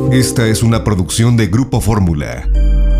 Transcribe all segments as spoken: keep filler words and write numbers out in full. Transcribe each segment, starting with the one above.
Esta es una producción de Grupo Fórmula.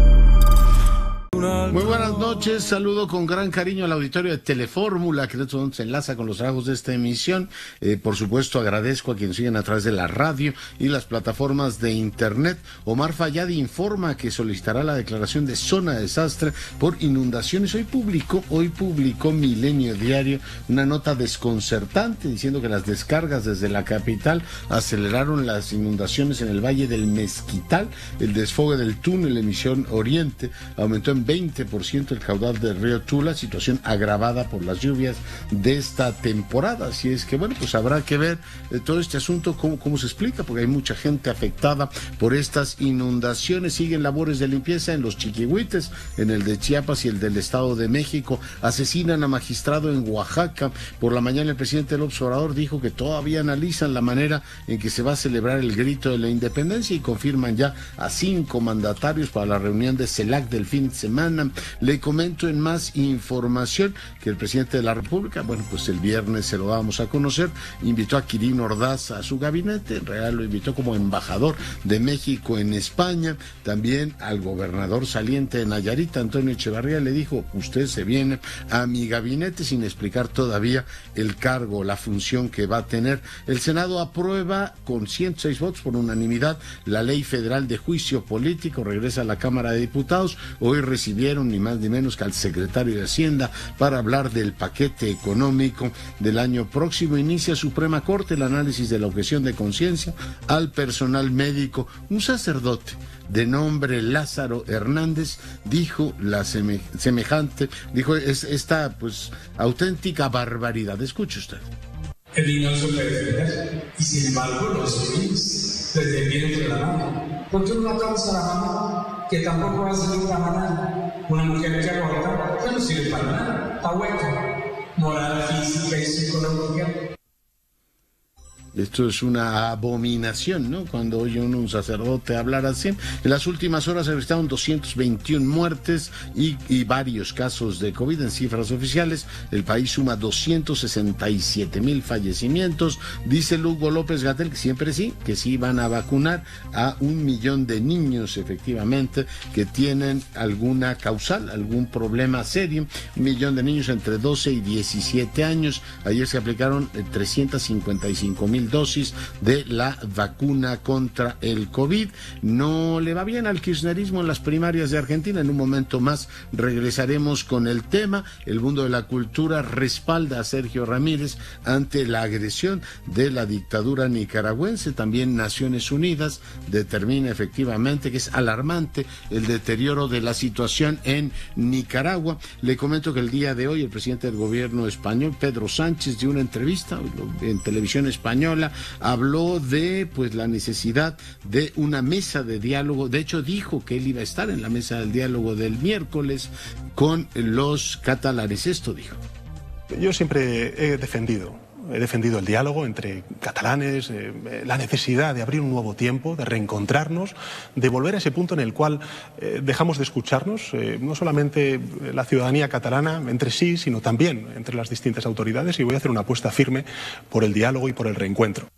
Muy buenas noches, saludo con gran cariño al auditorio de Telefórmula, que se enlaza con los trabajos de esta emisión. Eh, por supuesto, agradezco a quienes siguen a través de la radio y las plataformas de internet. Omar Fayad informa que solicitará la declaración de zona de desastre por inundaciones. Hoy publicó, hoy publicó Milenio Diario una nota desconcertante diciendo que las descargas desde la capital aceleraron las inundaciones en el Valle del Mezquital. El desfogue del túnel Emisión Oriente aumentó en veinte por ciento el caudal del río Tula, situación agravada por las lluvias de esta temporada. Así es que, bueno, pues habrá que ver eh, todo este asunto, cómo, cómo se explica, porque hay mucha gente afectada por estas inundaciones. Siguen labores de limpieza en los Chiquihuites, en el de Chiapas y el del Estado de México. Asesinan a magistrado en Oaxaca. Por la mañana el presidente López Obrador dijo que todavía analizan la manera en que se va a celebrar el grito de la independencia y confirman ya a cinco mandatarios para la reunión de CELAC del fin de semana. Le comento en más información que el presidente de la República, bueno, pues el viernes se lo vamos a conocer, invitó a Quirino Ordaz a su gabinete, en realidad lo invitó como embajador de México en España. También al gobernador saliente de Nayarit, Antonio Echevarría, le dijo: usted se viene a mi gabinete, sin explicar todavía el cargo, la función que va a tener. El Senado aprueba con ciento seis votos por unanimidad la Ley Federal de Juicio Político, regresa a la Cámara de Diputados. Hoy recibieron ni más ni menos que al secretario de Hacienda para hablar del paquete económico del año próximo. Inicia Suprema Corte el análisis de la objeción de conciencia al personal médico. Un sacerdote de nombre Lázaro Hernández dijo la seme, semejante, dijo es, esta pues auténtica barbaridad. Escuche usted. El niño se puede defender y sin embargo los civiles desde el vientre de la madre. ¿Por qué no causa la mamá que tampoco va a ser una mamá? Una mujer que aborta, que no sirve para nada, está hueca, moral, física y psicológica. Esto es una abominación, ¿no? Cuando oye uno un sacerdote hablar así. En las últimas horas se registraron doscientas veintiuna muertes y, y varios casos de COVID en cifras oficiales. El país suma doscientos sesenta y siete mil fallecimientos. Dice Hugo López-Gatell que siempre sí, que sí van a vacunar a un millón de niños, efectivamente, que tienen alguna causal, algún problema serio. Un millón de niños entre doce y diecisiete años. Ayer se aplicaron trescientas cincuenta y cinco mil dosis de la vacuna contra el COVID. No le va bien al kirchnerismo en las primarias de Argentina. En un momento más regresaremos con el tema. El mundo de la cultura respalda a Sergio Ramírez ante la agresión de la dictadura nicaragüense. También Naciones Unidas determina efectivamente que es alarmante el deterioro de la situación en Nicaragua. Le comento que el día de hoy el presidente del gobierno español, Pedro Sánchez, dio una entrevista en televisión española. Habló de pues la necesidad de una mesa de diálogo. De hecho dijo que él iba a estar en la mesa del diálogo del miércoles con los catalanes. Esto dijo: yo siempre he defendido He defendido el diálogo entre catalanes, eh, la necesidad de abrir un nuevo tiempo, de reencontrarnos, de volver a ese punto en el cual eh, dejamos de escucharnos, eh, no solamente la ciudadanía catalana entre sí, sino también entre las distintas autoridades, y voy a hacer una apuesta firme por el diálogo y por el reencuentro.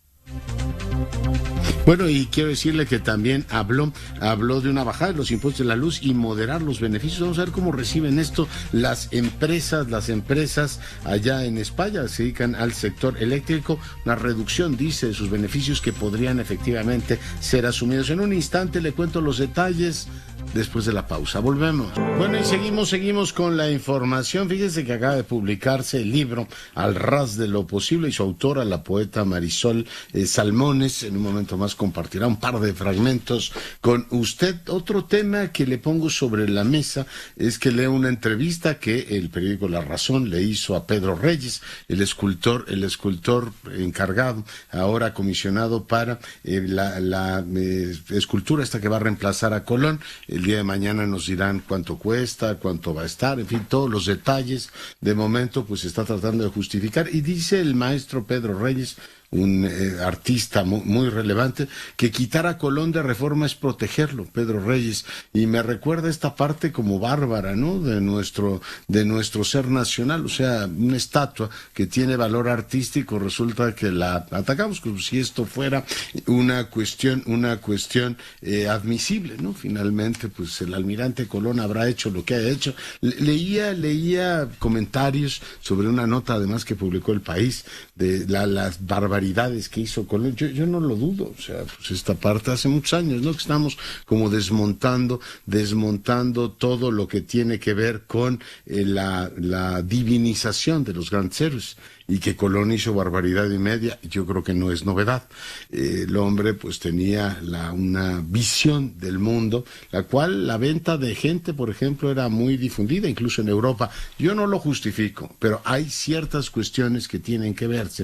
Bueno, y quiero decirle que también habló, habló de una bajada de los impuestos de la luz y moderar los beneficios. Vamos a ver cómo reciben esto las empresas, las empresas allá en España, se dedican al sector eléctrico. Una reducción, dice, de sus beneficios que podrían efectivamente ser asumidos. En un instante le cuento los detalles después de la pausa. Volvemos. Bueno, y seguimos, seguimos con la información. Fíjense que acaba de publicarse el libro Al ras de lo posible y su autora, la poeta Marisol eh, Salmones. En un momento más compartirá un par de fragmentos con usted. Otro tema que le pongo sobre la mesa es que leo una entrevista que el periódico La Razón le hizo a Pedro Reyes, el escultor, el escultor encargado, ahora comisionado para eh, la, la eh, escultura esta que va a reemplazar a Colón. El día de mañana nos dirán cuánto cuesta, cuánto va a estar, en fin, todos los detalles. De momento, pues se está tratando de justificar. Y dice el maestro Pedro Reyes, un eh, artista muy, muy relevante, que quitar a Colón de Reforma es protegerlo, Pedro Reyes, y me recuerda esta parte como bárbara, ¿no?, de nuestro, de nuestro ser nacional. O sea, una estatua que tiene valor artístico, resulta que la atacamos como si esto fuera una cuestión, una cuestión eh, admisible, ¿no? Finalmente, pues el almirante Colón habrá hecho lo que ha hecho. Le leía, leía comentarios sobre una nota, además, que publicó El País, de la, las barbaridades que hizo Colón. Yo, yo no lo dudo, o sea, pues esta parte hace muchos años, ¿no?, que estamos como desmontando, desmontando todo lo que tiene que ver con eh, la, la divinización de los grandes héroes. Y que Colón hizo barbaridad y media, yo creo que no es novedad. Eh, el hombre pues tenía la, una visión del mundo, la cual la venta de gente, por ejemplo, era muy difundida, incluso en Europa. Yo no lo justifico, pero hay ciertas cuestiones que tienen que verse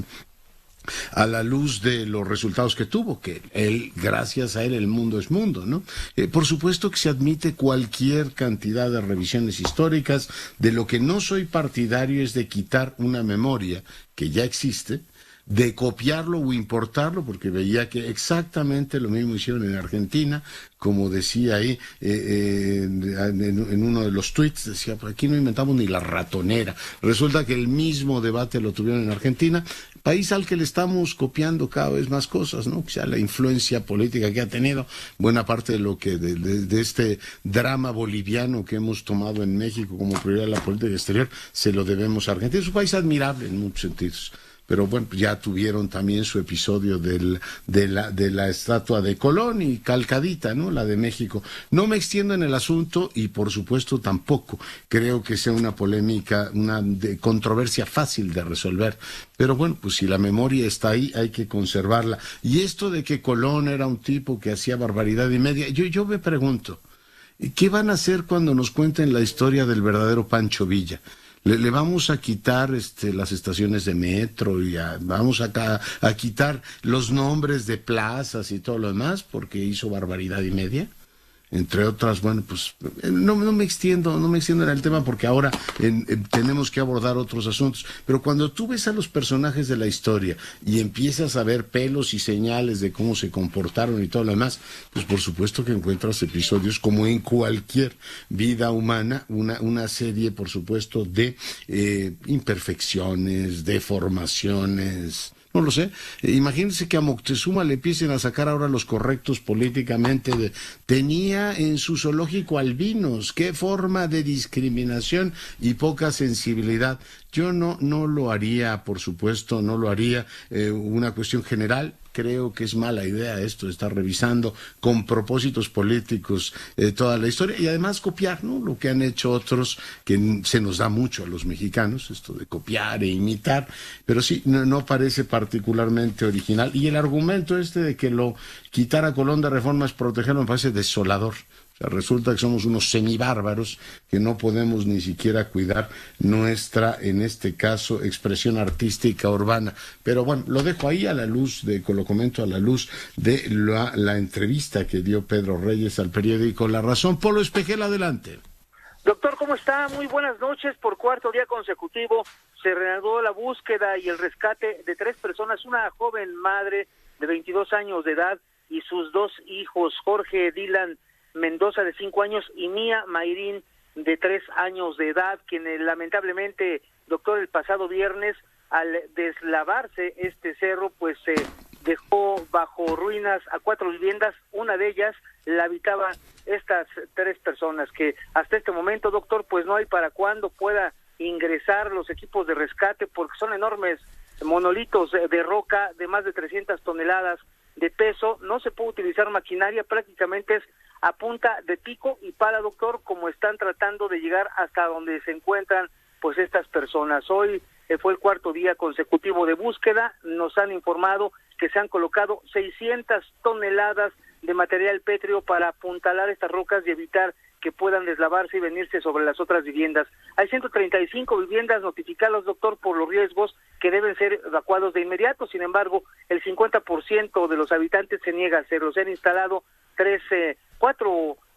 a la luz de los resultados que tuvo, que él, gracias a él, el mundo es mundo, ¿no? Eh, por supuesto que se admite cualquier cantidad de revisiones históricas. De lo que no soy partidario es de quitar una memoria que ya existe, de copiarlo o importarlo, porque veía que exactamente lo mismo hicieron en Argentina, como decía ahí eh, eh, en, en uno de los tweets, decía, pues aquí no inventamos ni la ratonera. Resulta que el mismo debate lo tuvieron en Argentina, país al que le estamos copiando cada vez más cosas, ¿no? O sea, la influencia política que ha tenido, buena parte de lo que, de, de, de este drama boliviano que hemos tomado en México como prioridad de la política exterior, se lo debemos a Argentina. Es un país admirable en muchos sentidos. Pero bueno, ya tuvieron también su episodio del, de, la, de la estatua de Colón y calcadita, ¿no?, la de México. No me extiendo en el asunto y por supuesto tampoco creo que sea una polémica, una de controversia fácil de resolver. Pero bueno, pues si la memoria está ahí, hay que conservarla. Y esto de que Colón era un tipo que hacía barbaridad y media, yo, yo me pregunto, ¿qué van a hacer cuando nos cuenten la historia del verdadero Pancho Villa? Le, le vamos a quitar este, las estaciones de metro y a, vamos a, a quitar los nombres de plazas y todo lo demás porque hizo barbaridad y media. Entre otras, bueno, pues no, no me extiendo, no me extiendo en el tema porque ahora en, en, tenemos que abordar otros asuntos. Pero cuando tú ves a los personajes de la historia y empiezas a ver pelos y señales de cómo se comportaron y todo lo demás, pues por supuesto que encuentras episodios como en cualquier vida humana, una, una serie, por supuesto, de eh, imperfecciones, deformaciones. No lo sé. Imagínense que a Moctezuma le empiecen a sacar ahora los correctos políticamente. De, tenía en su zoológico albinos. Qué forma de discriminación y poca sensibilidad. Yo no, no lo haría, por supuesto, no lo haría eh, una cuestión general. Creo que es mala idea esto de estar revisando con propósitos políticos eh, toda la historia y además copiar, ¿no?, lo que han hecho otros, que se nos da mucho a los mexicanos, esto de copiar e imitar, pero sí, no, no parece particularmente original. Y el argumento este de que lo quitar a Colón de Reforma es protegerlo me parece desolador. O sea, resulta que somos unos semibárbaros que no podemos ni siquiera cuidar nuestra, en este caso, expresión artística urbana. Pero bueno, lo dejo ahí a la luz, de, lo comento a la luz de la, la entrevista que dio Pedro Reyes al periódico La Razón. Polo Espejel, adelante. Doctor, ¿cómo está? Muy buenas noches. Por cuarto día consecutivo se reanudó la búsqueda y el rescate de tres personas, una joven madre de veintidós años de edad y sus dos hijos, Jorge Dylan Mendoza, de cinco años, y Mía Mayrín, de tres años de edad, quien eh, lamentablemente, doctor, el pasado viernes, al deslavarse este cerro, pues se eh, dejó bajo ruinas a cuatro viviendas. Una de ellas la habitaban estas tres personas, que hasta este momento, doctor, pues no hay para cuándo pueda ingresar los equipos de rescate, porque son enormes monolitos de roca de más de trescientas toneladas de peso. No se puede utilizar maquinaria, prácticamente es a punta de pico y pala, doctor, como están tratando de llegar hasta donde se encuentran pues estas personas. Hoy eh, fue el cuarto día consecutivo de búsqueda. Nos han informado que se han colocado seiscientas toneladas de material pétreo para apuntalar estas rocas y evitar que puedan deslavarse y venirse sobre las otras viviendas. Hay ciento treinta y cinco viviendas notificadas, doctor, por los riesgos, que deben ser evacuados de inmediato. Sin embargo, el cincuenta por ciento de los habitantes se niega a hacerlo. Se han instalado tres, eh, cuatro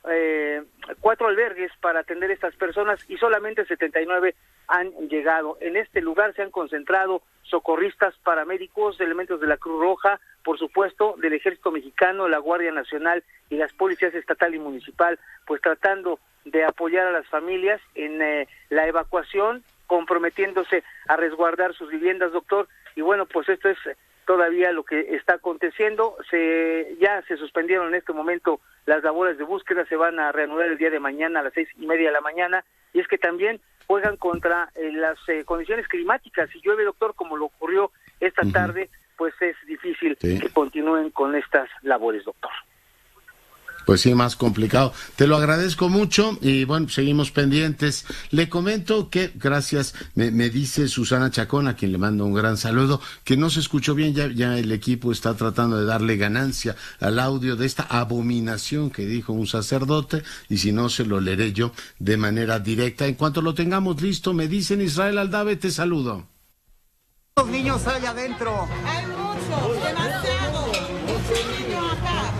eh, cuatro albergues para atender a estas personas y solamente setenta y nueve han llegado. En este lugar se han concentrado socorristas, paramédicos, elementos de la Cruz Roja, por supuesto, del Ejército Mexicano, la Guardia Nacional y las policías estatal y municipal, pues tratando de apoyar a las familias en eh, la evacuación, comprometiéndose a resguardar sus viviendas, doctor. Y bueno, pues esto es todavía lo que está aconteciendo. Se ya se suspendieron en este momento las labores de búsqueda, se van a reanudar el día de mañana a las seis y media de la mañana, y es que también juegan contra eh, las eh, condiciones climáticas. Si llueve, doctor, como lo ocurrió esta uh-huh. tarde, pues es difícil sí. que continúen con estas labores, doctor. Pues sí, más complicado. Te lo agradezco mucho y bueno, seguimos pendientes. Le comento que, gracias, me, me dice Susana Chacón, a quien le mando un gran saludo, que no se escuchó bien, ya, ya el equipo está tratando de darle ganancia al audio de esta abominación que dijo un sacerdote, y si no, se lo leeré yo de manera directa. En cuanto lo tengamos listo, me dicen, Israel Aldave, te saludo. ¿Cuántos niños hay adentro? Hay muchos, demasiados. Muchos niños acá.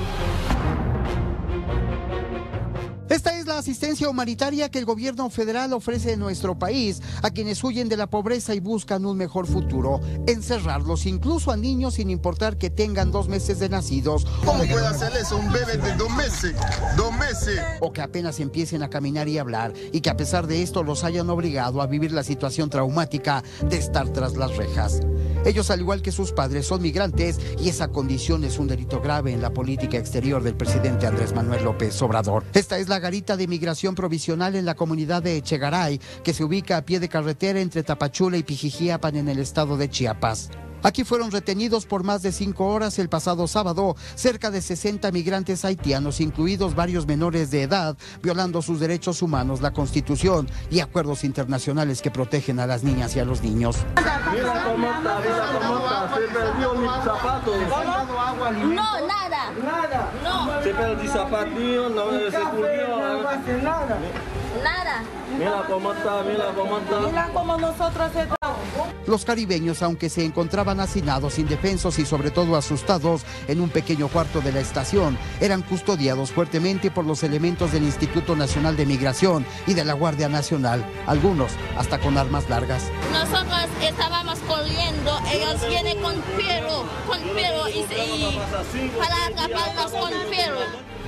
Esta es la asistencia humanitaria que el gobierno federal ofrece en nuestro país a quienes huyen de la pobreza y buscan un mejor futuro. Encerrarlos, incluso a niños, sin importar que tengan dos meses de nacidos. ¿Cómo puede hacer eso un bebé de dos meses? Dos meses. O que apenas empiecen a caminar y hablar, y que a pesar de esto los hayan obligado a vivir la situación traumática de estar tras las rejas. Ellos, al igual que sus padres, son migrantes, y esa condición es un delito grave en la política exterior del presidente Andrés Manuel López Obrador. Esta es la garita de migración provisional en la comunidad de Echegaray, que se ubica a pie de carretera entre Tapachula y Pijijiapan en el estado de Chiapas. Aquí fueron retenidos por más de cinco horas el pasado sábado cerca de sesenta migrantes haitianos, incluidos varios menores de edad, violando sus derechos humanos, la Constitución y acuerdos internacionales que protegen a las niñas y a los niños. Mira cómo está, mira cómo está, se perdió mis zapatos. No, nada. Nada. No. Se perdió zapatillo, no se perdió. No hace nada. Nada. Mira cómo está, mira cómo está. Mira cómo nosotros estamos. Los caribeños, aunque se encontraban hacinados, indefensos y sobre todo asustados en un pequeño cuarto de la estación, eran custodiados fuertemente por los elementos del Instituto Nacional de Migración y de la Guardia Nacional, algunos hasta con armas largas. Nosotros estábamos corriendo, ellos vienen con fierro, con fierro y, y para atraparnos con fierro.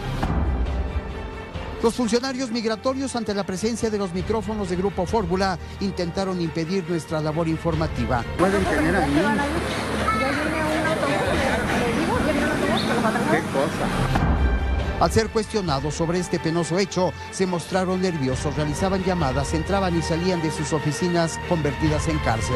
Los funcionarios migratorios, ante la presencia de los micrófonos de Grupo Fórmula, intentaron impedir nuestra labor informativa. ¿Pueden tener a niños? ¿Qué cosa? Al ser cuestionados sobre este penoso hecho, se mostraron nerviosos, realizaban llamadas, entraban y salían de sus oficinas convertidas en cárcel.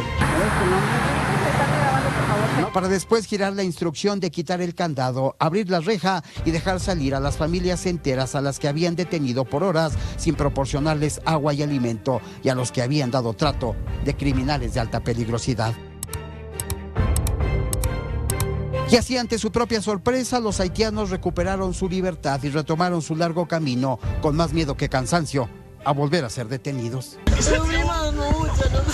Para después girar la instrucción de quitar el candado, abrir la reja y dejar salir a las familias enteras a las que habían detenido por horas sin proporcionarles agua y alimento, y a los que habían dado trato de criminales de alta peligrosidad. Y así, ante su propia sorpresa, los haitianos recuperaron su libertad y retomaron su largo camino, con más miedo que cansancio, a volver a ser detenidos. Sufrimos mucho, ¿no?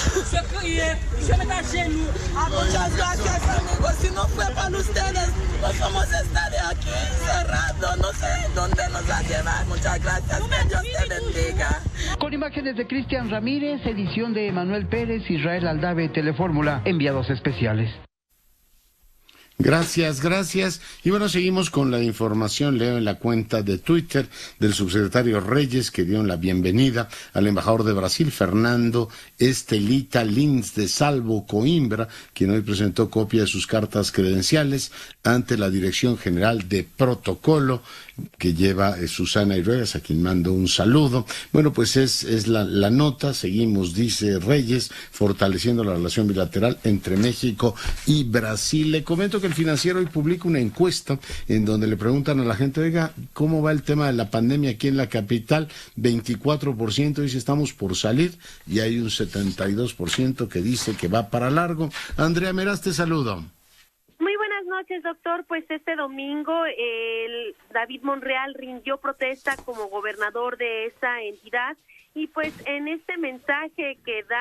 Muchas gracias, amigos. Si no fue para ustedes, nos vamos a estar aquí encerrados. No sé dónde nos va a llevar. Muchas gracias. Que Dios te bendiga. Con imágenes de Cristian Ramírez, edición de Emanuel Pérez, Israel Aldave, Telefórmula, enviados especiales. Gracias, gracias. Y bueno, seguimos con la información. Leo en la cuenta de Twitter del subsecretario Reyes, que dio la bienvenida al embajador de Brasil, Fernando Estelita Lins de Salvo Coimbra, quien hoy presentó copia de sus cartas credenciales ante la Dirección General de Protocolo que lleva eh, Susana Iruegas, a quien mando un saludo. Bueno, pues es, es la, la nota. Seguimos, dice Reyes, fortaleciendo la relación bilateral entre México y Brasil. Le comento que el Financiero hoy publica una encuesta en donde le preguntan a la gente, oiga, ¿cómo va el tema de la pandemia aquí en la capital? veinticuatro por ciento dice estamos por salir, y hay un setenta y dos por ciento que dice que va para largo. Andrea Meraz, te saludo. Muy buenas noches, doctor. Pues este domingo el David Monreal rindió protesta como gobernador de esta entidad, y pues en este mensaje que da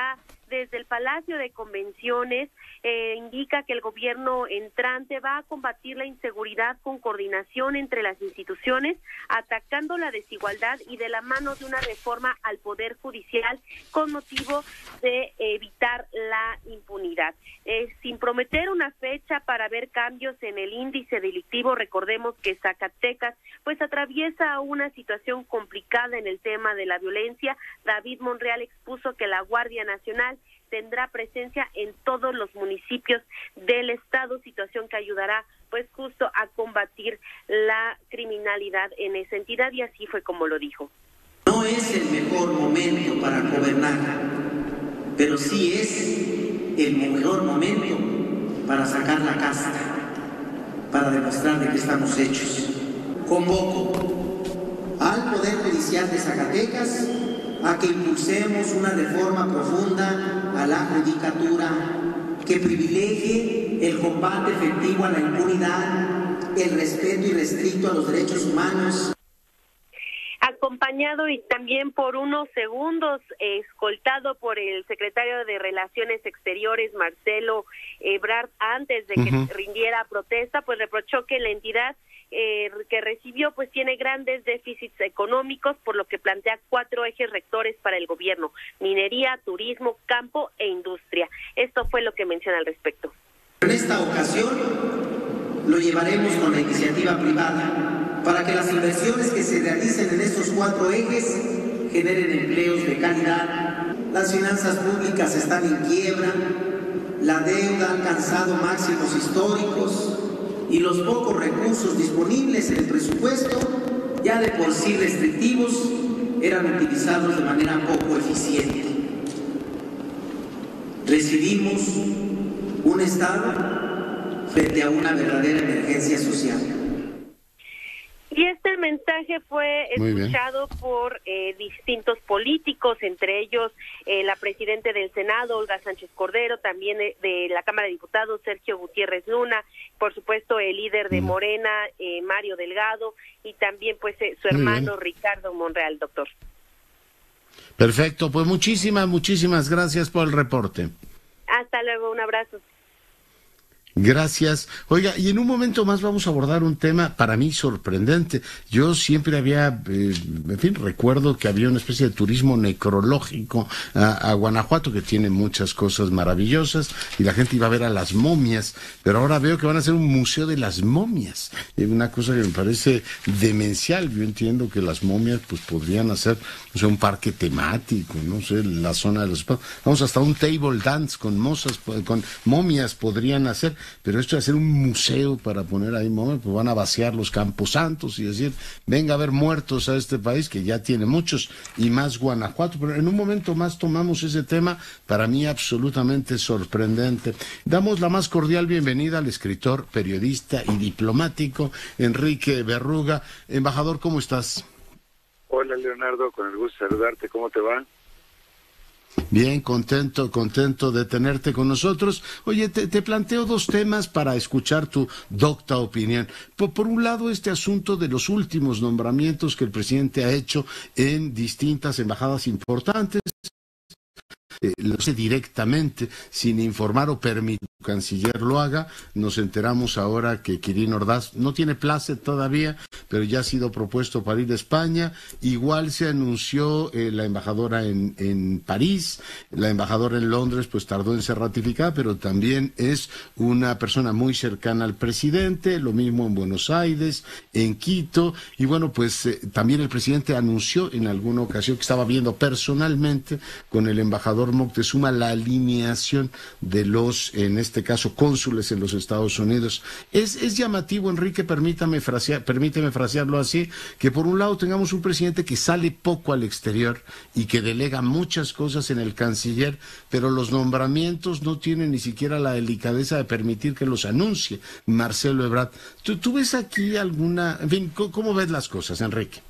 desde el Palacio de Convenciones eh, indica que el gobierno entrante va a combatir la inseguridad con coordinación entre las instituciones, atacando la desigualdad y de la mano de una reforma al Poder Judicial con motivo de evitar la impunidad. Eh, sin prometer una fecha para ver cambios en el índice delictivo, recordemos que Zacatecas pues atraviesa una situación complicada en el tema de la violencia. David Monreal expuso que la Guardia Nacional tendrá presencia en todos los municipios del estado, situación que ayudará pues justo a combatir la criminalidad en esa entidad, y así fue como lo dijo. No es el mejor momento para gobernar, pero sí es el mejor momento para sacar la casta, para demostrar de qué estamos hechos. Convoco al Poder Judicial de Zacatecas a que impulsemos una reforma profunda a la judicatura que privilegie el combate efectivo a la impunidad, el respeto irrestricto a los derechos humanos. Acompañado y también por unos segundos, eh, escoltado por el secretario de Relaciones Exteriores, Marcelo Ebrard, antes de que uh-huh. rindiera protesta, pues reprochó que la entidad eh, que recibió pues tiene grandes déficits económicos, por lo que plantea cuatro ejes rectores para el gobierno: minería, turismo, campo e industria. Esto fue lo que menciona al respecto. En esta ocasión lo llevaremos con la iniciativa privada para que las inversiones que se realicen en estos cuatro ejes generen empleos de calidad. Las finanzas públicas están en quiebra, la deuda ha alcanzado máximos históricos y los pocos recursos disponibles en el presupuesto, ya de por sí restrictivos, eran utilizados de manera poco eficiente. Recibimos un Estado frente a una verdadera emergencia social. Y este mensaje fue escuchado por eh, distintos políticos, entre ellos eh, la presidenta del Senado, Olga Sánchez Cordero, también de, de la Cámara de Diputados, Sergio Gutiérrez Luna, por supuesto el líder de Morena, eh, Mario Delgado, y también pues eh, su hermano Ricardo Monreal, doctor. Perfecto, pues muchísimas, muchísimas gracias por el reporte. Hasta luego, un abrazo. Gracias. Oiga, y en un momento más vamos a abordar un tema para mí sorprendente. Yo siempre había, eh, en fin, recuerdo que había una especie de turismo necrológico a, a Guanajuato, que tiene muchas cosas maravillosas, y la gente iba a ver a las momias, pero ahora veo que van a hacer un museo de las momias. Es una cosa que me parece demencial. Yo entiendo que las momias pues podrían hacer, no sé, un parque temático, no sé, la zona de los... Vamos, hasta un table dance con mozas, con momias podrían hacer. Pero esto de hacer un museo para poner ahí momias, pues van a vaciar los camposantos y decir, venga a ver muertos a este país, que ya tiene muchos, y más Guanajuato. Pero en un momento más tomamos ese tema, para mí absolutamente sorprendente. Damos la más cordial bienvenida al escritor, periodista y diplomático Enrique Berruga. Embajador, ¿cómo estás? Hola, Leonardo, con el gusto de saludarte. ¿Cómo te va? Bien, contento, contento de tenerte con nosotros. Oye, te, te planteo dos temas para escuchar tu docta opinión. Por, por un lado, este asunto de los últimos nombramientos que el presidente ha hecho en distintas embajadas importantes. Eh, lo sé directamente, sin informar o permitir que el canciller lo haga. Nos enteramos ahora que Quirino Ordaz no tiene place todavía, pero ya ha sido propuesto para ir a España. Igual se anunció eh, la embajadora en, en París, la embajadora en Londres pues tardó en ser ratificada, pero también es una persona muy cercana al presidente. Lo mismo en Buenos Aires, en Quito, y bueno, pues eh, también el presidente anunció en alguna ocasión que estaba viendo personalmente con el embajador Moctezuma la alineación de los, en este caso, cónsules en los Estados Unidos. Es, es llamativo, Enrique, permítame frasear, permíteme frasearlo así, que por un lado tengamos un presidente que sale poco al exterior y que delega muchas cosas en el canciller, pero los nombramientos no tienen ni siquiera la delicadeza de permitir que los anuncie Marcelo Ebrard. ¿Tú, tú ves aquí alguna, en fin, ¿cómo, cómo ves las cosas, Enrique?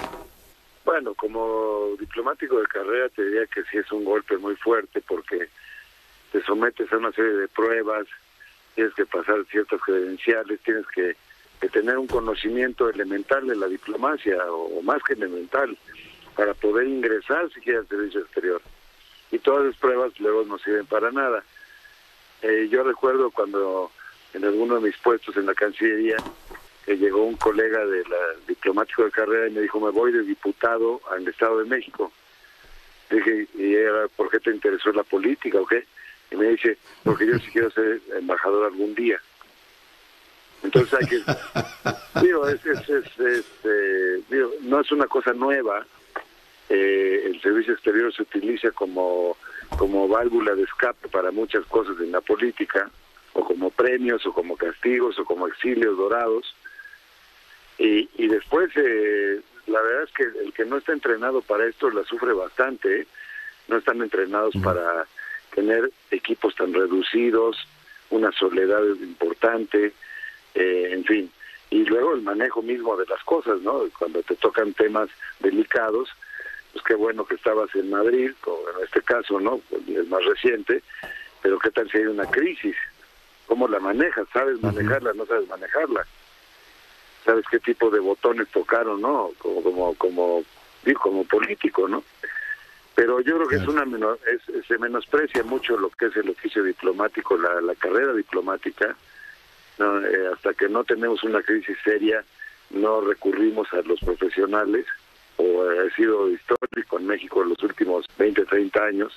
Bueno, como diplomático de carrera te diría que sí es un golpe muy fuerte, porque te sometes a una serie de pruebas, tienes que pasar ciertas credenciales, tienes que, que tener un conocimiento elemental de la diplomacia, o, o más que elemental, para poder ingresar siquiera al servicio exterior. y todas las pruebas luego no sirven para nada. Eh, yo recuerdo cuando en alguno de mis puestos en la Cancillería, que llegó un colega de la diplomático de carrera y me dijo, me voy de diputado al Estado de México. Dije, ¿y era, por qué te interesó la política o qué? Y me dice, porque yo sí quiero ser embajador algún día. Entonces hay que... digo, es, es, es, es, eh, digo, no es una cosa nueva. Eh, el servicio exterior se utiliza como, como válvula de escape para muchas cosas en la política, o como premios, o como castigos, o como exilios dorados. Y, y después, eh, la verdad es que el que no está entrenado para esto la sufre bastante, ¿eh? No están entrenados uh-huh. para tener equipos tan reducidos, una soledad importante, eh, en fin. Y luego el manejo mismo de las cosas, ¿no? Cuando te tocan temas delicados, pues qué bueno que estabas en Madrid, como en este caso, ¿no? Es más reciente, pero qué tal si hay una crisis, ¿cómo la manejas? ¿Sabes manejarla? ¿No sabes manejarla? ¿Sabes qué tipo de botones tocaron, no? Como como como digo, como político, ¿no? Pero yo creo que es una menor, es, se menosprecia mucho lo que es el oficio diplomático, la, la carrera diplomática, ¿no? Eh, hasta que no tenemos una crisis seria, no recurrimos a los profesionales, o ha sido histórico en México en los últimos veinte, treinta años,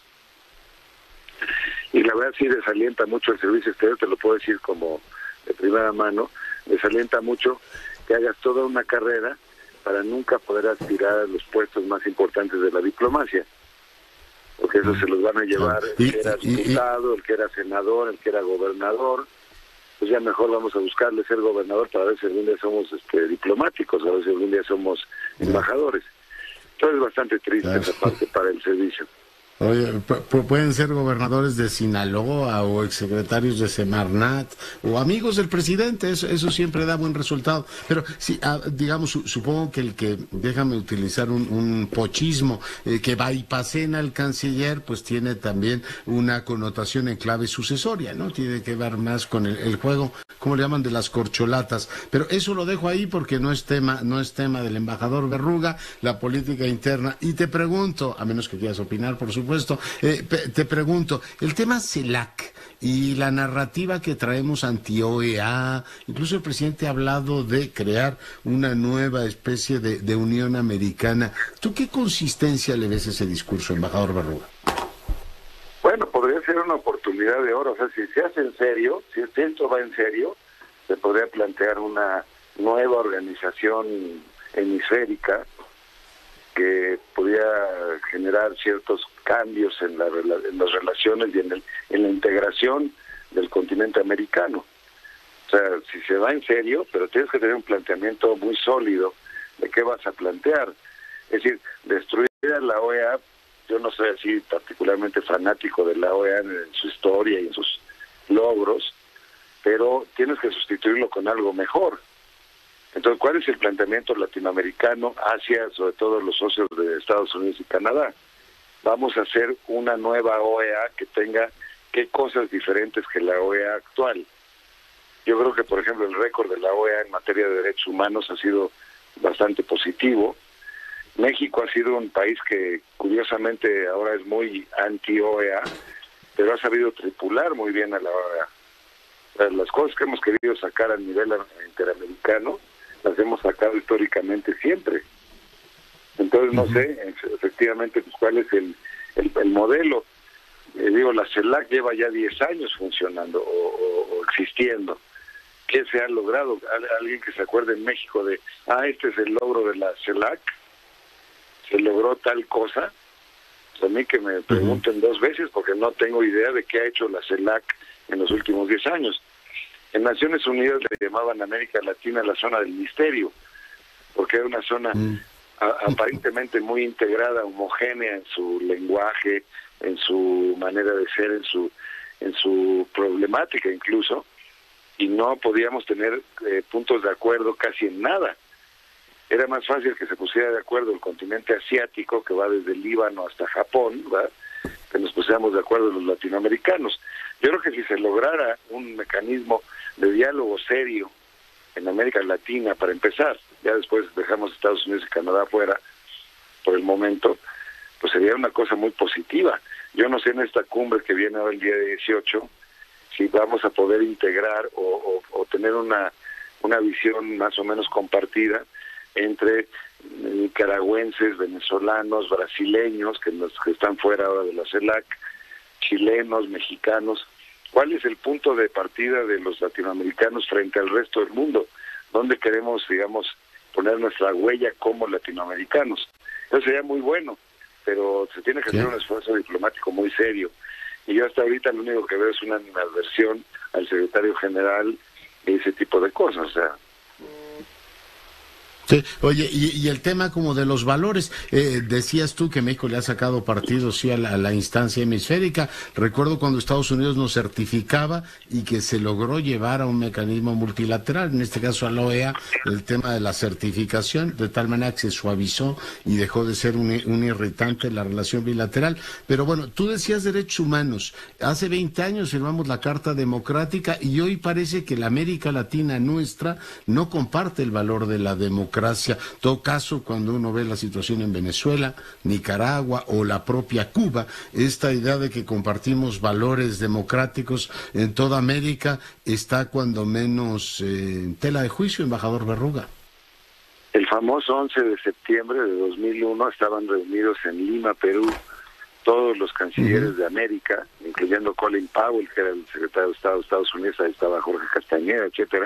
y la verdad sí desalienta mucho el servicio exterior, te lo puedo decir como de primera mano, desalienta mucho que hagas toda una carrera para nunca poder aspirar a los puestos más importantes de la diplomacia, porque eso se los van a llevar el que era diputado, el que era senador, el que era gobernador. Pues ya mejor vamos a buscarle ser gobernador para ver si algún día somos este, diplomáticos, a ver si algún día somos embajadores. Entonces es bastante triste claro. esa parte para el servicio. Oye, pueden ser gobernadores de Sinaloa o exsecretarios de Semarnat o amigos del presidente, eso, eso siempre da buen resultado. Pero sí, digamos, supongo que el que, déjame utilizar un, un pochismo, eh, que bypasen al canciller, pues tiene también una connotación en clave sucesoria, ¿no? Tiene que ver más con el, el juego, ¿cómo le llaman? De las corcholatas. Pero eso lo dejo ahí porque no es tema, no es tema del embajador Berruga, la política interna. Y te pregunto, a menos que quieras opinar, por supuesto, Supuesto, eh, te pregunto, el tema CELAC y la narrativa que traemos anti-O E A, incluso el presidente ha hablado de crear una nueva especie de, de Unión Americana. ¿Tú qué consistencia le ves a ese discurso, embajador Berruga? Bueno, podría ser una oportunidad de oro, o sea, si se hace en serio, si esto va en serio, se podría plantear una nueva organización hemisférica que pudiera generar ciertos cambios en, la, en las relaciones y en, el, en la integración del continente americano. O sea, si se va en serio, pero tienes que tener un planteamiento muy sólido de qué vas a plantear. Es decir, destruir a la O E A, yo no soy así particularmente fanático de la O E A en su historia y en sus logros, pero tienes que sustituirlo con algo mejor. Entonces, ¿cuál es el planteamiento latinoamericano hacia, sobre todo, los socios de Estados Unidos y Canadá? Vamos a hacer una nueva O E A que tenga qué cosas diferentes que la O E A actual. Yo creo que, por ejemplo, el récord de la O E A en materia de derechos humanos ha sido bastante positivo. México ha sido un país que, curiosamente, ahora es muy anti-O E A, pero ha sabido tripular muy bien a la O E A. O sea, las cosas que hemos querido sacar a nivel interamericano las hemos sacado históricamente siempre. Entonces no uh-huh. sé efectivamente pues, cuál es el, el, el modelo. Eh, digo, la CELAC lleva ya diez años funcionando o, o, o existiendo. ¿Qué se ha logrado? Alguien que se acuerde en México de, ah, este es el logro de la CELAC, se logró tal cosa. Pues a mí que me pregunten uh-huh. dos veces porque no tengo idea de qué ha hecho la CELAC en los últimos diez años. En Naciones Unidas le llamaban América Latina la zona del misterio, porque era una zona mm. a, aparentemente muy integrada, homogénea en su lenguaje, en su manera de ser, en su en su problemática incluso, y no podíamos tener eh, puntos de acuerdo casi en nada. Era más fácil que se pusiera de acuerdo el continente asiático, que va desde el Líbano hasta Japón, ¿verdad?, que nos pusiéramos de acuerdo los latinoamericanos. Yo creo que si se lograra un mecanismo de diálogo serio en América Latina, para empezar, ya después dejamos Estados Unidos y Canadá fuera por el momento, pues sería una cosa muy positiva. Yo no sé en esta cumbre que viene ahora el día dieciocho si vamos a poder integrar o, o, o tener una, una visión más o menos compartida entre nicaragüenses, venezolanos, brasileños, que, nos, que están fuera ahora de la CELAC, chilenos, mexicanos. ¿Cuál es el punto de partida de los latinoamericanos frente al resto del mundo? ¿Dónde queremos, digamos, poner nuestra huella como latinoamericanos? Eso sería muy bueno, pero se tiene que hacer un esfuerzo diplomático muy serio. Y yo hasta ahorita lo único que veo es una animadversión al secretario general y ese tipo de cosas, o sea... Sí, oye, y, y el tema como de los valores, eh, decías tú que México le ha sacado partido, sí, a la, a la instancia hemisférica. Recuerdo cuando Estados Unidos nos certificaba y que se logró llevar a un mecanismo multilateral, en este caso a la O E A, el tema de la certificación, de tal manera que se suavizó y dejó de ser un, un irritante la relación bilateral. Pero bueno, tú decías derechos humanos. Hace veinte años firmamos la Carta Democrática y hoy parece que la América Latina nuestra no comparte el valor de la democracia. En todo caso, cuando uno ve la situación en Venezuela, Nicaragua o la propia Cuba, esta idea de que compartimos valores democráticos en toda América está cuando menos eh, en tela de juicio, embajador Berruga. El famoso once de septiembre de dos mil uno estaban reunidos en Lima, Perú, todos los cancilleres uh-huh. de América, incluyendo Colin Powell, que era el secretario de Estado de Estados Unidos, ahí estaba Jorge Castañeda, etcétera.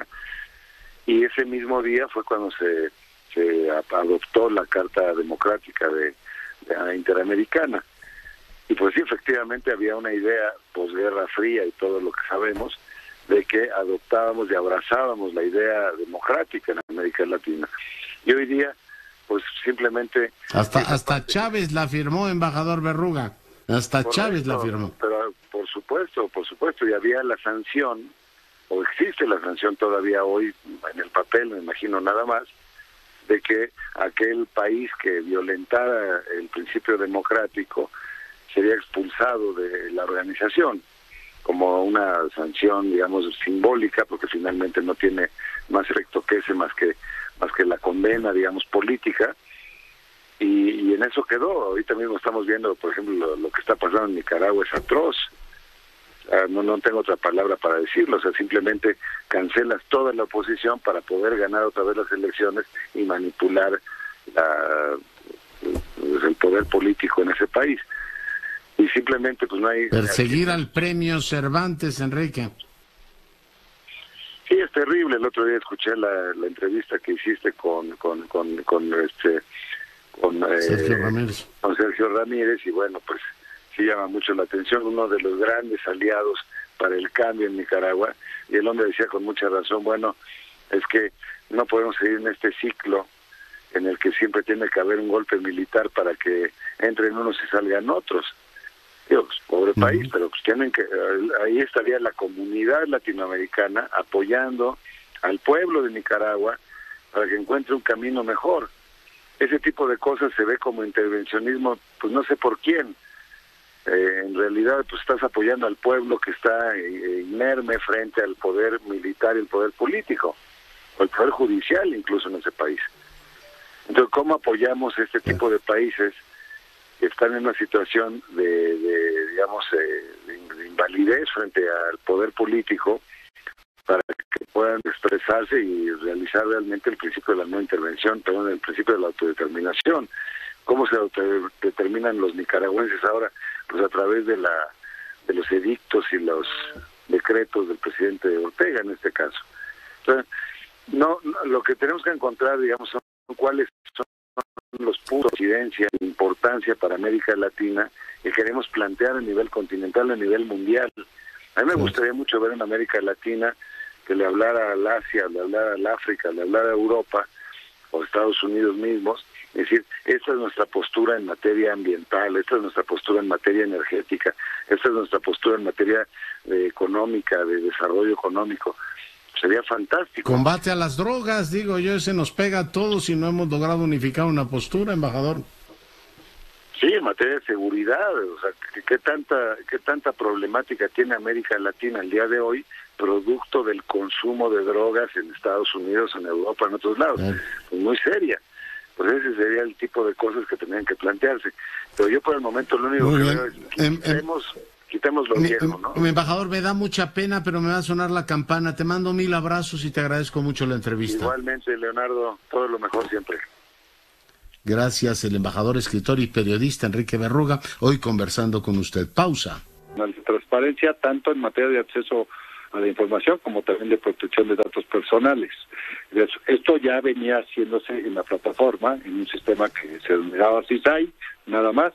Y ese mismo día fue cuando se, se adoptó la Carta Democrática de, de la Interamericana. Y pues sí, efectivamente había una idea posguerra fría y todo lo que sabemos, de que adoptábamos y abrazábamos la idea democrática en América Latina. Y hoy día, pues simplemente... Hasta hasta parte... Chávez la firmó, embajador Berruga. Hasta Correcto, Chávez la firmó. Pero por supuesto, por supuesto, y había la sanción, o existe la sanción todavía hoy en el papel, me imagino nada más, de que aquel país que violentara el principio democrático sería expulsado de la organización, como una sanción, digamos, simbólica, porque finalmente no tiene más efecto que ese, más que más que la condena, digamos, política, y, y en eso quedó. Ahorita mismo estamos viendo, por ejemplo, lo, lo que está pasando en Nicaragua es atroz. Uh, no, no tengo otra palabra para decirlo, o sea, simplemente cancelas toda la oposición para poder ganar otra vez las elecciones y manipular la, el poder político en ese país. Y simplemente pues no hay... Perseguir al premio Cervantes, Enrique. Sí, es terrible. El otro día escuché la, la entrevista que hiciste con con con, con este con Sergio eh, Ramírez. Con Sergio Ramírez, y bueno, pues sí llama mucho la atención, uno de los grandes aliados para el cambio en Nicaragua, y el hombre decía con mucha razón, bueno, es que no podemos seguir en este ciclo en el que siempre tiene que haber un golpe militar para que entren unos y salgan otros. Dios, pobre uh-huh. país, pero pues tienen que, ahí estaría la comunidad latinoamericana apoyando al pueblo de Nicaragua para que encuentre un camino mejor. Ese tipo de cosas se ve como intervencionismo, pues no sé por quién. Eh, en realidad pues estás apoyando al pueblo que está eh, inerme frente al poder militar y el poder político, o el poder judicial incluso en ese país. Entonces, ¿cómo apoyamos este tipo de países que están en una situación de, de digamos, eh, de, de invalidez frente al poder político para que puedan expresarse y realizar realmente el principio de la no intervención, perdón, el principio de la autodeterminación? ¿Cómo se autodeterminan los nicaragüenses ahora? Pues a través de la de los edictos y los decretos del presidente Ortega en este caso. Entonces, no, no lo que tenemos que encontrar, digamos, son cuáles son los puntos de incidencia e importancia para América Latina que queremos plantear a nivel continental, a nivel mundial. A mí me gustaría mucho ver en América Latina que le hablara al Asia, le hablara al África, le hablara a Europa o Estados Unidos mismos. Es decir, esta es nuestra postura en materia ambiental, esta es nuestra postura en materia energética, esta es nuestra postura en materia de económica, de desarrollo económico. Sería fantástico. Combate a las drogas, digo yo, se nos pega a todos si no hemos logrado unificar una postura, embajador. Sí, en materia de seguridad, o sea, ¿qué, qué tanta qué tanta problemática tiene América Latina el día de hoy, producto del consumo de drogas en Estados Unidos, en Europa, en otros lados? Pues muy seria. Pues ese sería el tipo de cosas que tendrían que plantearse. Pero yo por el momento lo único Muy que bien. veo es Em, quitemos, quitemos lo Mi, viejo, ¿no? mi embajador, me da mucha pena, pero me va a sonar la campana. Te mando mil abrazos y te agradezco mucho la entrevista. Igualmente, Leonardo, todo lo mejor siempre. Gracias, el embajador, escritor y periodista Enrique Berruga, hoy conversando con usted. Pausa. La transparencia tanto en materia de acceso a la información como también de protección de datos personales. Esto ya venía haciéndose en la plataforma, en un sistema que se denominaba C I S A I, nada más,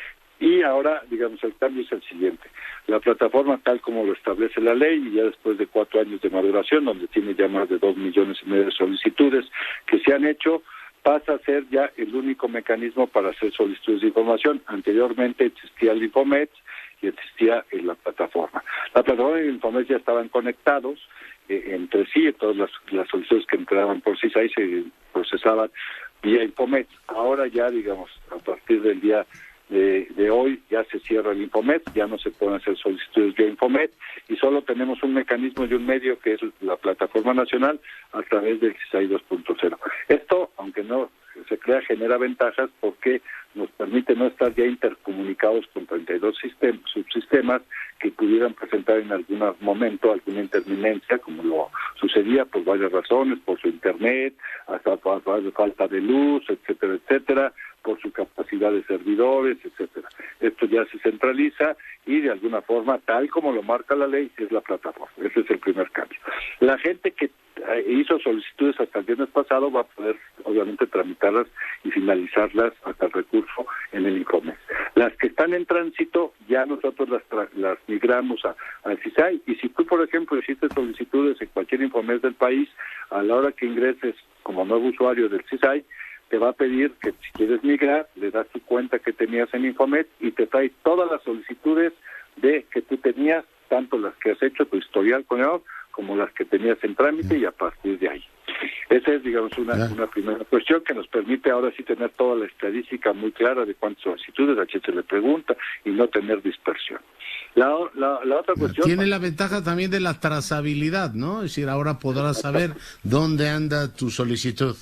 y ahora, digamos, el cambio es el siguiente. La plataforma, tal como lo establece la ley, y ya después de cuatro años de maduración, donde tiene ya más de dos millones y medio de solicitudes que se han hecho, pasa a ser ya el único mecanismo para hacer solicitudes de información. Anteriormente existía el Infomet y existía en la plataforma. La plataforma y el Infomet ya estaban conectados eh, entre sí, todas las, las solicitudes que entraban por C I S A I se procesaban vía Infomet. Ahora ya, digamos, a partir del día de, de hoy ya se cierra el Infomet, ya no se pueden hacer solicitudes vía Infomet y solo tenemos un mecanismo y un medio que es la plataforma nacional a través del C I S A I dos punto cero. Esto, aunque no se crea, genera ventajas porque nos permite no estar ya intercomunicados con treinta y dos sistemas, subsistemas que pudieran presentar en algún momento alguna interminencia, como lo sucedía por varias razones, por su internet, hasta por falta de luz, etcétera, etcétera, por su capacidad de servidores, etcétera. Esto ya se centraliza y de alguna forma, tal como lo marca la ley, es la plataforma. Ese es el primer cambio. La gente que hizo solicitudes hasta el viernes pasado va a poder, obviamente, tramitarlas y finalizarlas hasta el recurso en el Infomet. Las que están en tránsito, ya nosotros las, las migramos a, al C I S A I. Y si tú, por ejemplo, hiciste solicitudes en cualquier Infomet del país, a la hora que ingreses como nuevo usuario del C I S A I, te va a pedir que si quieres migrar, le das tu cuenta que tenías en Infomet y te trae todas las solicitudes de que tú tenías, tanto las que has hecho, tu historial con él, como las que tenías en trámite, y a partir de ahí. Esa es, digamos, una, una primera cuestión que nos permite ahora sí tener toda la estadística muy clara de cuántas solicitudes, a quién se le pregunta, y no tener dispersión. La, la, la otra cuestión... Tiene la ventaja también de la trazabilidad, ¿no? Es decir, ahora podrás saber dónde anda tu solicitud.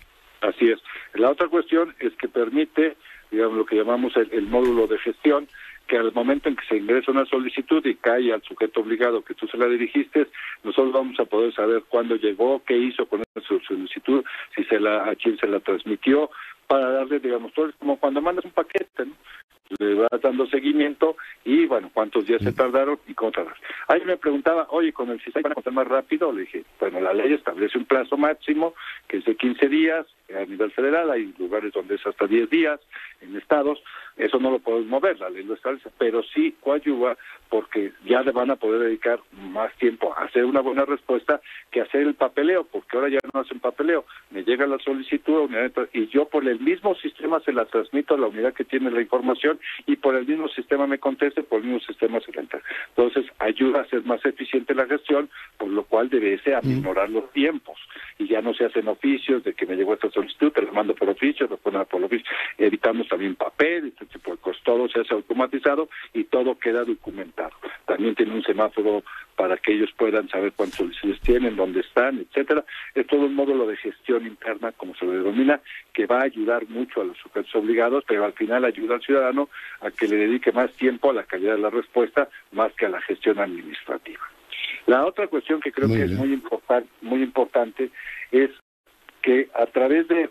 Así es. La otra cuestión es que permite, digamos, lo que llamamos el, el módulo de gestión, que al momento en que se ingresa una solicitud y cae al sujeto obligado que tú se la dirigiste, nosotros vamos a poder saber cuándo llegó, qué hizo con esa solicitud, si se la, a quién se la transmitió, para darle, digamos, todo es como cuando mandas un paquete, ¿no? Le vas dando seguimiento y, bueno, cuántos días se tardaron y cómo tardaron. Ahí me preguntaba, oye, con el C I S A I van a contar más rápido. Le dije, bueno, la ley establece un plazo máximo que es de quince días a nivel federal, hay lugares donde es hasta diez días en estados, eso no lo podemos mover, la ley lo establece, pero sí coadyuva porque ya le van a poder dedicar más tiempo a hacer una buena respuesta que hacer el papeleo, porque ahora ya no hacen papeleo, me llega la solicitud a unidad de, y yo por el mismo sistema se la transmito a la unidad que tiene la información y por el mismo sistema me conteste, por el mismo sistema se la entrega. Entonces ayuda a ser más eficiente la gestión, por lo cual debe ser aminorar los tiempos y ya no se hacen oficios de que me llegó esta solicitud, te la mando por oficio, te ponen por oficio, evitamos también papel, este tipo de cosas, todo se hace automatizado y todo queda documentado. También tiene un semáforo para que ellos puedan saber cuántas solicitudes tienen, dónde están, etcétera. Es todo un módulo de gestión interna, como se le denomina, que va a ayudar mucho a los sujetos obligados, pero al final ayuda al ciudadano a que le dedique más tiempo a la calidad de la respuesta, más que a la gestión administrativa. La otra cuestión que creo muy que bien. es muy importante, muy importante es que a través de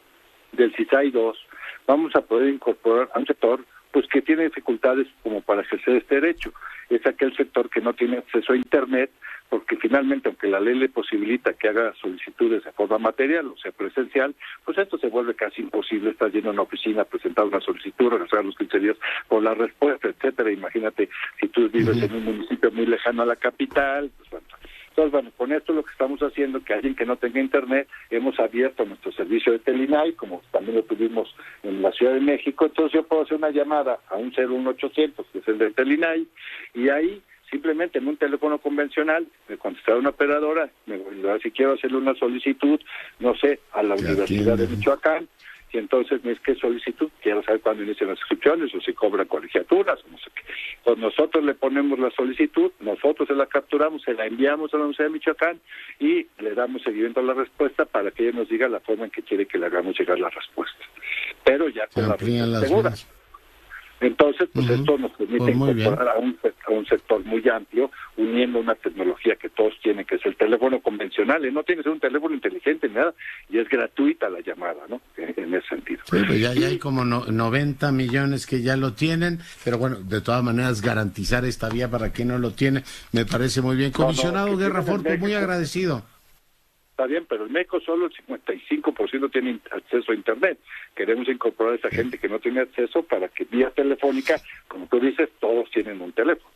del C I S A I dos vamos a poder incorporar a un sector pues que tiene dificultades como para ejercer este derecho. Es aquel sector que no tiene acceso a Internet, porque finalmente, aunque la ley le posibilita que haga solicitudes de forma material o sea presencial, pues esto se vuelve casi imposible. Estás yendo a una oficina, presentar una solicitud, regresar los quince días por la respuesta, etcétera. Imagínate si tú vives uh-huh. en un municipio muy lejano a la capital, pues bueno. Entonces, bueno, con esto lo que estamos haciendo, que alguien que no tenga internet, hemos abierto nuestro servicio de Telinai, como también lo tuvimos en la Ciudad de México. Entonces yo puedo hacer una llamada a un cero uno ochocientos, que es el de Telinai, y ahí simplemente en un teléfono convencional me contestará una operadora, me, si quiero hacerle una solicitud, no sé, a la Universidad de Michoacán, y entonces no es que solicitud, quiero saber cuándo inician las inscripciones o si cobran colegiaturas o no sé qué. Entonces nosotros le ponemos la solicitud, nosotros se la capturamos, se la enviamos a la Universidad de Michoacán y le damos seguimiento a la respuesta para que ella nos diga la forma en que quiere que le hagamos llegar la respuesta. Pero ya con la respuesta segura. Entonces, pues uh-huh. esto nos permite pues incorporar a un, a un sector muy amplio, uniendo una tecnología que todos tienen, que es el teléfono convencional, y no tiene que ser un teléfono inteligente ni nada, y es gratuita la llamada, ¿no? En, en ese sentido. Sí, pues ya, ya hay como no, noventa millones que ya lo tienen, pero bueno, de todas maneras, garantizar esta vía para quien no lo tiene, me parece muy bien. Comisionado no, no, Guerra Fort, pues muy agradecido. Está bien, pero en México solo el cincuenta y cinco por ciento tiene acceso a Internet. Queremos incorporar a esa gente que no tiene acceso para que vía telefónica, como tú dices, todos tienen un teléfono.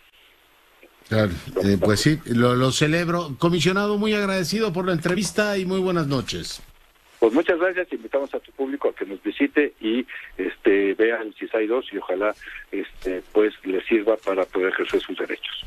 Claro, eh, pues sí, lo, lo celebro. Comisionado, muy agradecido por la entrevista y muy buenas noches. Pues muchas gracias, invitamos a tu público a que nos visite y este vea el CISAI dos y ojalá este pues le sirva para poder ejercer sus derechos.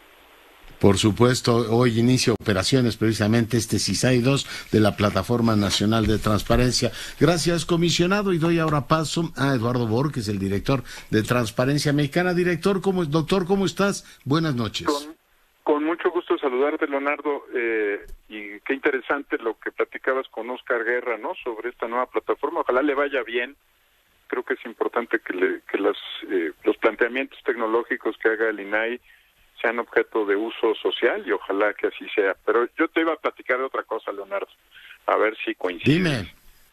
Por supuesto, hoy inicia operaciones precisamente este CISAI dos de la Plataforma Nacional de Transparencia. Gracias, comisionado, y doy ahora paso a Eduardo Borges, el director de Transparencia Mexicana. Director, ¿cómo, doctor, ¿cómo estás? Buenas noches. Con, con mucho gusto saludarte, Leonardo, eh, y qué interesante lo que platicabas con Oscar Guerra, ¿no?, sobre esta nueva plataforma. Ojalá le vaya bien. Creo que es importante que, le, que las, eh, los planteamientos tecnológicos que haga el I N A I sean objeto de uso social y ojalá que así sea. Pero yo te iba a platicar de otra cosa, Leonardo, a ver si coincide. Dime.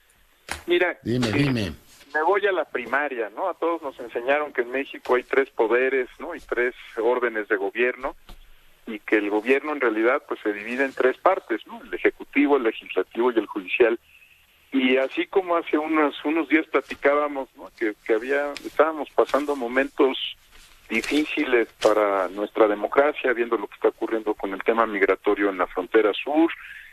Mira, dime, eh, dime. Me voy a la primaria, ¿no? A todos nos enseñaron que en México hay tres poderes, ¿no? Y tres órdenes de gobierno, y que el gobierno en realidad pues se divide en tres partes, ¿no? El ejecutivo, el legislativo y el judicial. Y así como hace unos unos días platicábamos, ¿no?, que, que había estábamos pasando momentos difíciles para nuestra democracia, viendo lo que está ocurriendo con el tema migratorio en la frontera sur,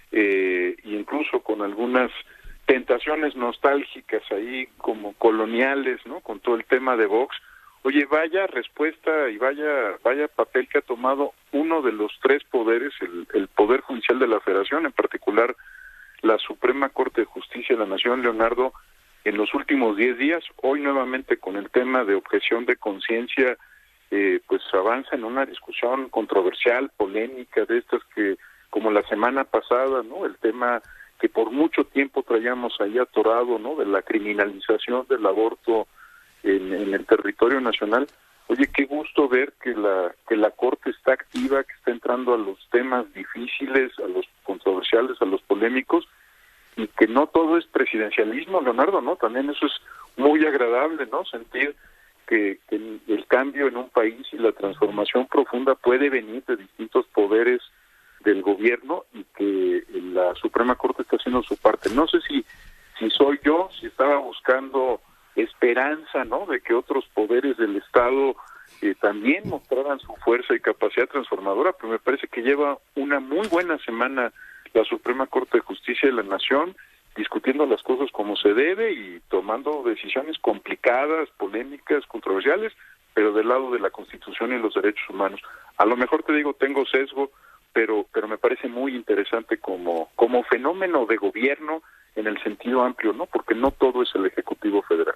eh, e incluso con algunas tentaciones nostálgicas ahí como coloniales, ¿no?, con todo el tema de Vox. Oye, vaya respuesta y vaya vaya papel que ha tomado uno de los tres poderes, el, el Poder Judicial de la Federación, en particular la Suprema Corte de Justicia de la Nación, Leonardo, en los últimos diez días. Hoy nuevamente con el tema de objeción de conciencia, Eh, pues avanza en una discusión controversial, polémica, de estas que, como la semana pasada, ¿no?, el tema que por mucho tiempo traíamos ahí atorado, ¿no?, de la criminalización del aborto en, en el territorio nacional. Oye, qué gusto ver que la que la Corte está activa, que está entrando a los temas difíciles, a los controversiales, a los polémicos, y que no todo es presidencialismo, Leonardo, ¿no? También eso es muy agradable, ¿no?, sentir Que, que el cambio en un país y la transformación profunda puede venir de distintos poderes del gobierno y que la Suprema Corte está haciendo su parte. No sé si si soy yo, si estaba buscando esperanza, ¿no?, de que otros poderes del Estado eh, también mostraran su fuerza y capacidad transformadora, pero me parece que lleva una muy buena semana la Suprema Corte de Justicia de la Nación, discutiendo las cosas como se debe y tomando decisiones complicadas, polémicas, controversiales, pero del lado de la Constitución y los derechos humanos. A lo mejor te digo, tengo sesgo, pero pero me parece muy interesante como como fenómeno de gobierno en el sentido amplio, ¿no? Porque no todo es el Ejecutivo Federal.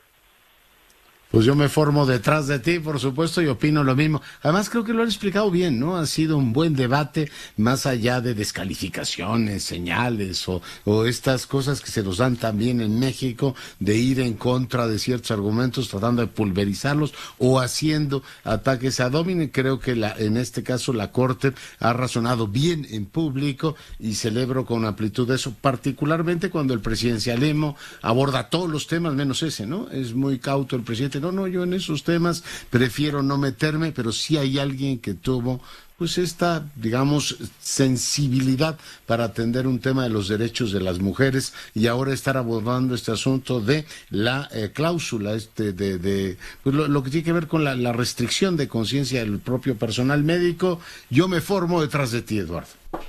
Pues yo me formo detrás de ti, por supuesto, y opino lo mismo. Además, creo que lo han explicado bien, ¿no? Ha sido un buen debate, más allá de descalificaciones, señales o, o estas cosas que se nos dan también en México, de ir en contra de ciertos argumentos, tratando de pulverizarlos o haciendo ataques ad hominem. Creo que la, en este caso la Corte ha razonado bien en público y celebro con amplitud eso, particularmente cuando el presidencialismo aborda todos los temas menos ese, ¿no? Es muy cauto el presidente. No, no, yo en esos temas prefiero no meterme, pero sí hay alguien que tuvo, pues, esta, digamos, sensibilidad para atender un tema de los derechos de las mujeres y ahora estar abordando este asunto de la eh, cláusula, este, de, de pues, lo, lo que tiene que ver con la, la restricción de conciencia del propio personal médico. Yo me formo detrás de ti, Eduardo.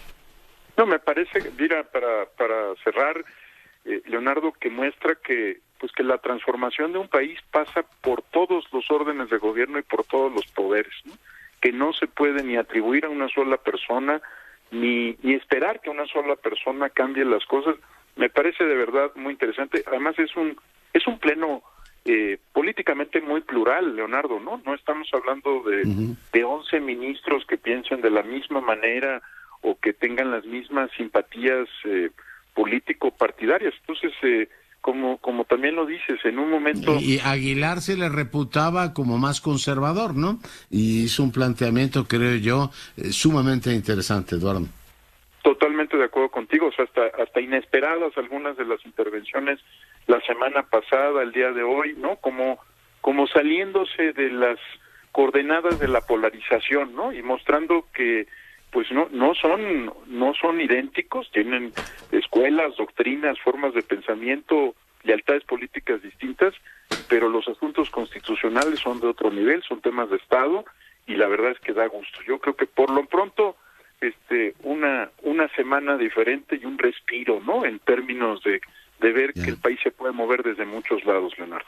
No, me parece, mira, para, para cerrar, eh, Leonardo, que muestra que pues que la transformación de un país pasa por todos los órdenes de gobierno y por todos los poderes, ¿no? Que no se puede ni atribuir a una sola persona, ni, ni esperar que una sola persona cambie las cosas, Me parece de verdad muy interesante. Además es un es un pleno eh, políticamente muy plural, Leonardo, ¿no? No estamos hablando de, uh-huh. de once ministros que piensen de la misma manera o que tengan las mismas simpatías eh, político-partidarias. Entonces, eh, como como también lo dices, en un momento... Y Aguilar se le reputaba como más conservador, ¿no? Y hizo un planteamiento, creo yo, eh, sumamente interesante, Eduardo. Totalmente de acuerdo contigo, o sea, hasta, hasta inesperadas algunas de las intervenciones la semana pasada, el día de hoy, ¿no? Como, como saliéndose de las coordenadas de la polarización, ¿no? Y mostrando que pues no no son no son idénticos, tienen escuelas, doctrinas, formas de pensamiento, lealtades políticas distintas, pero los asuntos constitucionales son de otro nivel, son temas de Estado, y la verdad es que da gusto. Yo creo que por lo pronto este una una semana diferente y un respiro, ¿no? En términos de, de ver yeah. que el país se puede mover desde muchos lados, Leonardo.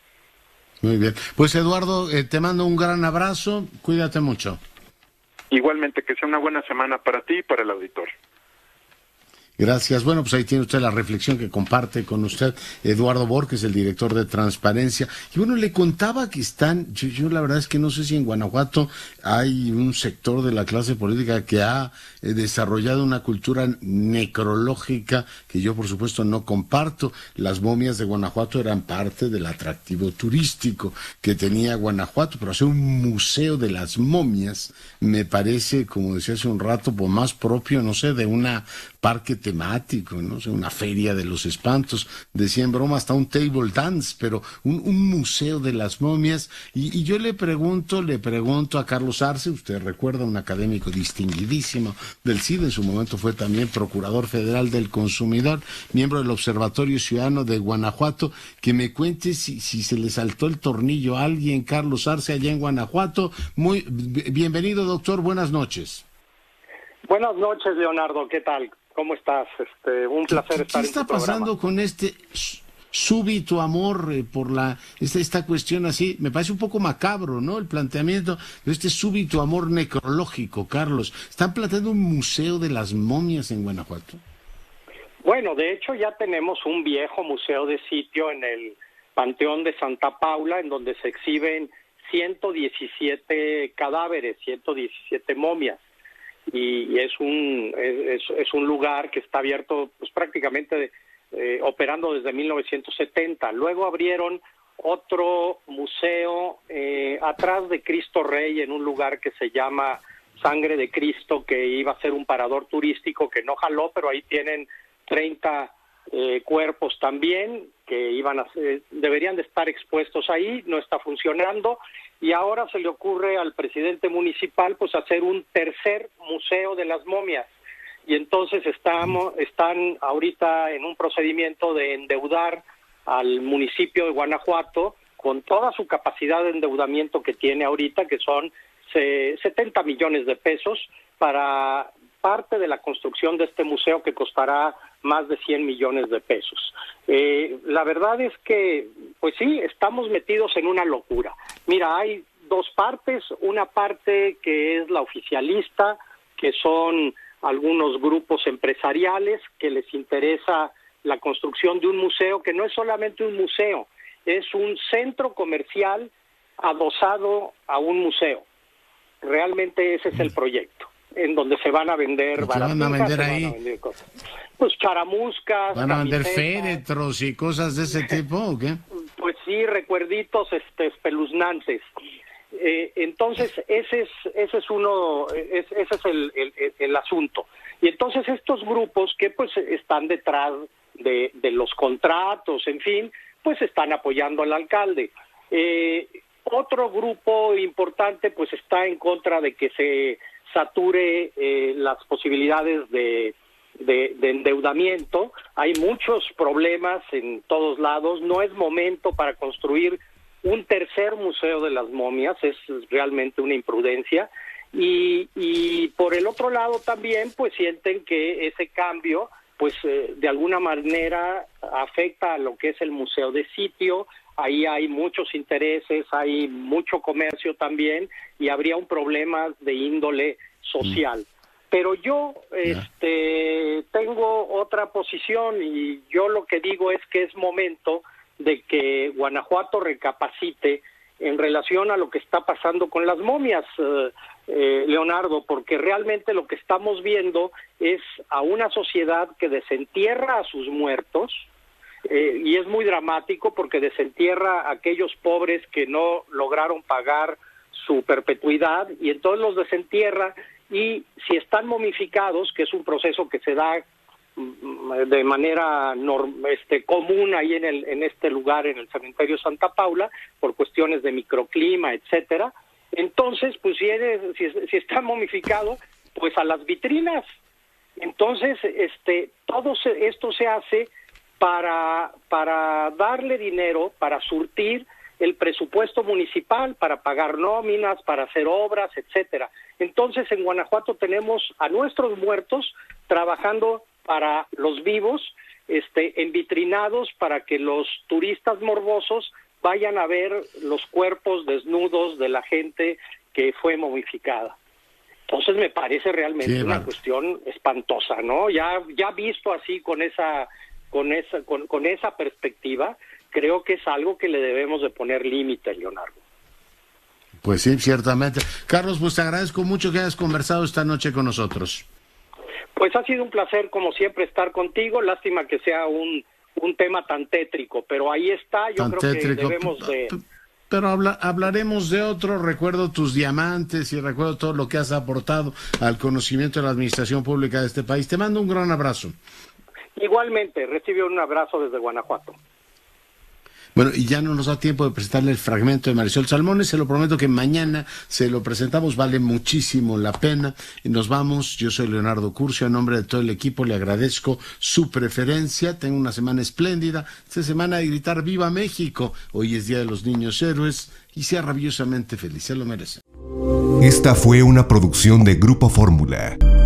Muy bien. Pues Eduardo, eh, te mando un gran abrazo, cuídate mucho. Igualmente, que sea una buena semana para ti y para el auditorio. Gracias. Bueno, pues ahí tiene usted la reflexión que comparte con usted Eduardo Borges, el director de Transparencia. Y bueno, le contaba que están, yo, yo la verdad es que no sé si en Guanajuato hay un sector de la clase política que ha eh, desarrollado una cultura necrológica que yo por supuesto no comparto. Las momias de Guanajuato eran parte del atractivo turístico que tenía Guanajuato, pero hacer un museo de las momias me parece, como decía hace un rato, pues más propio, no sé, de una parque temático, no sé, una feria de los espantos, decía en broma hasta un table dance, pero un, un museo de las momias. Y, y yo le pregunto, le pregunto a Carlos Arce, usted recuerda, un académico distinguidísimo del C I D, en su momento fue también procurador federal del consumidor, miembro del Observatorio Ciudadano de Guanajuato, que me cuente si, si se le saltó el tornillo a alguien, Carlos Arce, allá en Guanajuato. Muy bienvenido, doctor, buenas noches. Buenas noches, Leonardo, ¿qué tal? ¿Cómo estás? Este, un placer ¿Qué, estar ¿qué en tu está pasando programa. con este súbito amor eh, por la esta, esta cuestión así? Me parece un poco macabro, ¿no? El planteamiento de este súbito amor necrológico, Carlos. ¿Están planteando un museo de las momias en Guanajuato? Bueno, de hecho ya tenemos un viejo museo de sitio en el Panteón de Santa Paula, en donde se exhiben ciento diecisiete cadáveres, ciento diecisiete momias. Y es un es, es un lugar que está abierto pues prácticamente eh, operando desde mil novecientos setenta. Luego abrieron otro museo eh, atrás de Cristo Rey en un lugar que se llama Sangre de Cristo, que iba a ser un parador turístico que no jaló, pero ahí tienen treinta eh, cuerpos también que iban a ser, deberían de estar expuestos ahí, no está funcionando. Y ahora se le ocurre al presidente municipal pues hacer un tercer museo de las momias. Y entonces estamos están ahorita en un procedimiento de endeudar al municipio de Guanajuato con toda su capacidad de endeudamiento que tiene ahorita, que son setenta millones de pesos, para parte de la construcción de este museo que costará más de cien millones de pesos. Eh, la verdad es que, pues sí, estamos metidos en una locura. Mira, hay dos partes, una parte que es la oficialista, que son algunos grupos empresariales que les interesa la construcción de un museo, que no es solamente un museo, es un centro comercial adosado a un museo. Realmente ese es el proyecto, en donde se van a vender baratijas, van a vender ahí? Van a vender cosas. Pues charamuscas, ¿van a vender camisetas, féretros y cosas de ese tipo o qué? Pues sí, recuerditos este, espeluznantes. Eh, entonces ese es ese es uno es, ese es el, el, el asunto. Y entonces estos grupos que pues están detrás de, de los contratos, en fin, pues están apoyando al alcalde. Eh, otro grupo importante pues está en contra de que se sature eh, las posibilidades de, de, de endeudamiento. Hay muchos problemas en todos lados. No es momento para construir un tercer museo de las momias, es realmente una imprudencia. Y, y por el otro lado también pues sienten que ese cambio pues eh, de alguna manera afecta a lo que es el museo de sitio. Ahí hay muchos intereses, hay mucho comercio también y habría un problema de índole social. Pero yo este, tengo otra posición y yo lo que digo es que es momento de que Guanajuato recapacite en relación a lo que está pasando con las momias, eh, eh, Leonardo, porque realmente lo que estamos viendo es a una sociedad que desentierra a sus muertos, eh, y es muy dramático porque desentierra a aquellos pobres que no lograron pagar su perpetuidad, y entonces los desentierra, y si están momificados, que es un proceso que se da de manera norm, este, común ahí en, el, en este lugar, en el cementerio Santa Paula, por cuestiones de microclima, etcétera, entonces, pues si, eres, si, si está momificado, pues a las vitrinas. Entonces, este, todo se, esto se hace para, para darle dinero, para surtir el presupuesto municipal, para pagar nóminas, para hacer obras, etcétera. Entonces, en Guanajuato tenemos a nuestros muertos trabajando para los vivos, este, envitrinados para que los turistas morbosos vayan a ver los cuerpos desnudos de la gente que fue momificada. Entonces me parece realmente sí, una vale. cuestión espantosa, ¿no? Ya, ya visto así con esa, con esa, con, con esa perspectiva, creo que es algo que le debemos de poner límite, Leonardo. Pues sí, ciertamente. Carlos, pues te agradezco mucho que hayas conversado esta noche con nosotros. Pues ha sido un placer, como siempre, estar contigo. Lástima que sea un, un tema tan tétrico, pero ahí está. Yo tan creo tétrico. que debemos de... Pero habla, hablaremos de otro. Recuerdo tus diamantes y recuerdo todo lo que has aportado al conocimiento de la administración pública de este país. Te mando un gran abrazo. Igualmente, recibe un abrazo desde Guanajuato. Bueno, y ya no nos da tiempo de presentarle el fragmento de Marisol Salmones, se lo prometo que mañana se lo presentamos, vale muchísimo la pena. Y nos vamos, yo soy Leonardo Curcio, en nombre de todo el equipo le agradezco su preferencia, tengo una semana espléndida, esta semana de gritar ¡Viva México! Hoy es Día de los Niños Héroes y sea rabiosamente feliz, se lo merece. Esta fue una producción de Grupo Fórmula.